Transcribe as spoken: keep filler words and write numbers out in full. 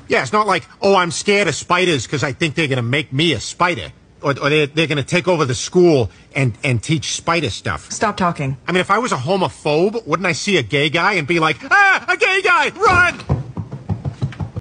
Yeah, it's not like, oh, I'm scared of spiders because I think they're going to make me a spider. Or, or they're, they're going to take over the school and, and teach spider stuff. Stop talking. I mean, if I was a homophobe, wouldn't I see a gay guy and be like, ah, a gay guy, run!